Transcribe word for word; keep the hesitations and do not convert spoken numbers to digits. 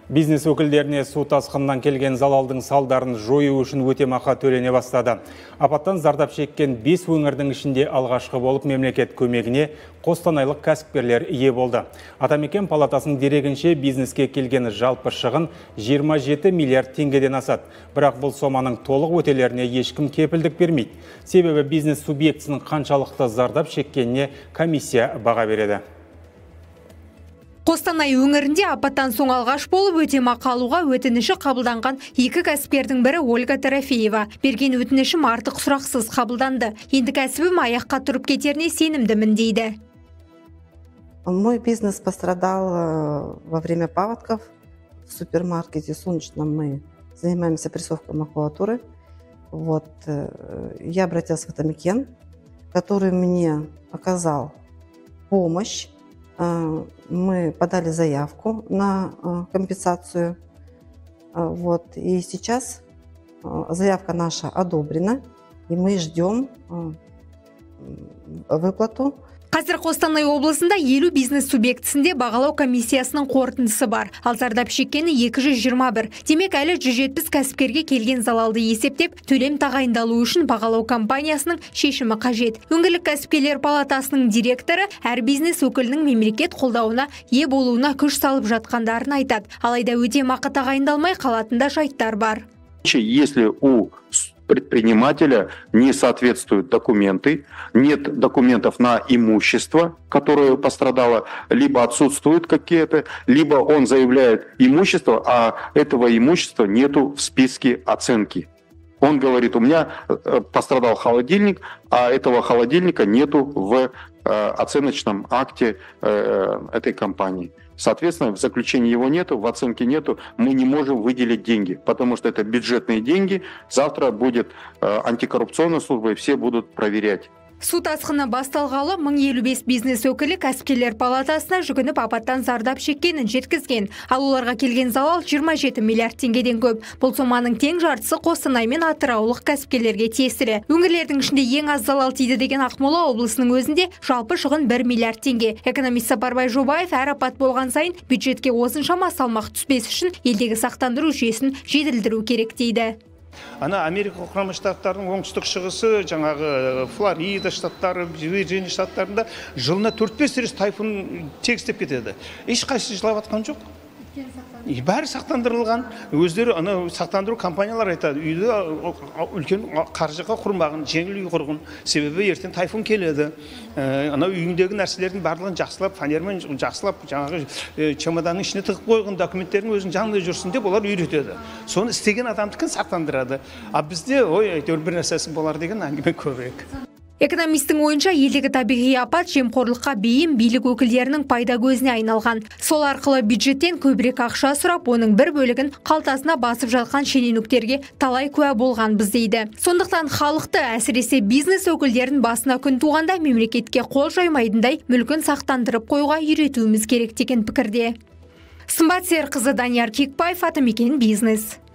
Бизнес өкілдеріне су тасқынынан келген залалдың салдарын жою үшін өтемақы төлене бастады. Апаттан зардап шеккен бес өңірдің ішінде алғашқы болып мемлекет көмегіне қостанайлық кәсіпкерлер ие болды. Атамекен палатасының дерегінше бизнеске келген жалпы шығын жиырма жеті миллиард теңгеден асады. Бірақ бұл соманың толық өтелеріне ешкім кепілдік бермейді. Себебі бизнес субъектісінің қаншалықты зардап шеккеніне комиссия баға береді. Қостанай өңірінде апаттан соң алғаш болып өтемақы алуға өтініші қабылданған екі кәсіпкердің бірі Ольга Тарафеева. Берген өтінішім артық сұрақсыз қабылданды. Енді кәсібім аяққа тұрып кетеріне сенімдімін дейді. Мой бизнес пострадал во время паводков. В супермаркете Солнечном мы занимаемся прессовкой макулатуры. Вот, я обратилась в Атамекен, который мне оказал помощь. Мы подали заявку на компенсацию. Вот, и сейчас заявка наша одобрена, и мы ждем выплату. Қазір Қостанай облысында елу бизнес субъектісінде бағалау комиссиясының қорытындысы бар. Ал зардап шеккені екі жүз жиырма бір. Демек әлі жүз жетпіс кәсіпкерге келген залалды есептеп, төлем тағайындалу үшін бағалау компаниясының шешімі қажет. Өңірлік кәсіпкерлер палатасының директоры әр бизнес өкілінің мемлекет қолдауына ие болуына күш салып жатқандарын айтады. Алайда өтемақы тағайындалмай қалатында жайттар бар. Если у предпринимателя не соответствуют документы, нет документов на имущество, которое пострадало, либо отсутствуют какие-то, либо он заявляет имущество, а этого имущества нету в списке оценки. Он говорит, у меня пострадал холодильник, а этого холодильника нету в оценочном акте этой компании. Соответственно, в заключении его нету, в оценке нету, мы не можем выделить деньги, потому что это бюджетные деньги. Завтра будет антикоррупционная служба, и все будут проверять. Су тасқыны басталғалы мың елу бес бизнес өкілі кәсіпкерлер палатасына жүгініп апаттан зардап шеккенін жеткізген. Ал оларға келген залал жиырма жеті миллиард теңгеден көп. Бұл соманың тең жартысы Қостанай мен Атыраулық кәсіпкерлерге тиесілі. Өңірлердің ішінде ең аз залал тиді деген Ақмола облысының өзінде жалпы шығын бір миллиард теңге. Экономист Сапарбай Жобаев әр апат болған сайын бюджетке осыншама салмақ түспес үшін елдегі сақтандыру жүйесін жетілдіру керек дейді. Ана Америка құрама штаттарының оңтүстік шығысы, жаңағы Флорида штаттары, Вирджиния штаттарында жылына төрт бес рет тайфун тегістеп кетеді. Ешқайсысы жылап атқан жоқ. Бәрі сақтандырылған. Өздері ана сақтандыру компаниялар айтады, үйді үлкен қаржыға құрмағын, жеңіл үй құрғын. Себебі ертең тайфун келеді. Ана үйіндегі нәрселердің барлығын жақсылап, фанермен жақсылап, жаңағы чемоданның ішіне тығып қойған документтердің өзінің жанында жүрсін деп олар үйретеді. Соны істеген адамдікін сақтандырады. А бізде ой, әйтеуір бір нәрсесі болар деген әңгіме көбірек. Экономистің ойынша елдегі табиғи апат жемқорлыққа бейім билік өкілдерінің пайда көзіне айналған. Сол арқылы бюджеттен көбірек ақша сұрап, оның бір бөлігін қалтасына басып жатқан шенеуніктерге талай куә болған біз дейді. Сондықтан халықты, әсіресе бизнес өкілдерін басына күн туғанда мемлекетке қол жаймайдындай мүлкін сақтандырып қоюға үйретуіміз керек деген пікірде. Сымбат Серқызы, Данияр Кекбаев, Атамекен бизнес.